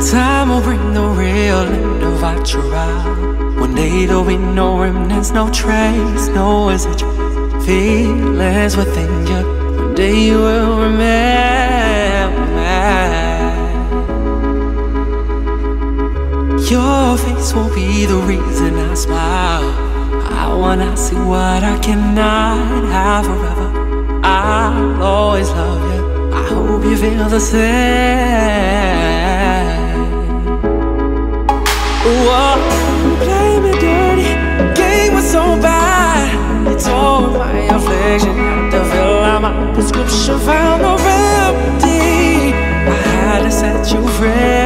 Time will bring the real end of our trial. One day there'll be no remnants, no trace, no residual feelings within you. One day you will remember. Your face will be the reason I smile. I wanna see what I cannot have forever. I'll always love you. I hope you feel the same. Whoa, play me dirty, game was so bad. It's all my affliction, had to fill out my prescription, found no remedy. I had to set you free.